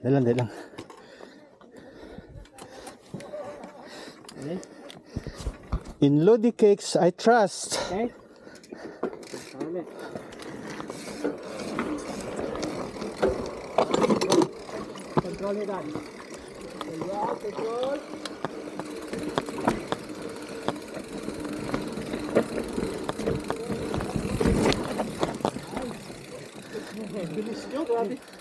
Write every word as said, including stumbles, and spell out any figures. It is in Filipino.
Dalang, dalang. Okay. In Lodi Cakes, I trust. Okay. Solid. Control it on. Control, control. Bilis nyo, grabe.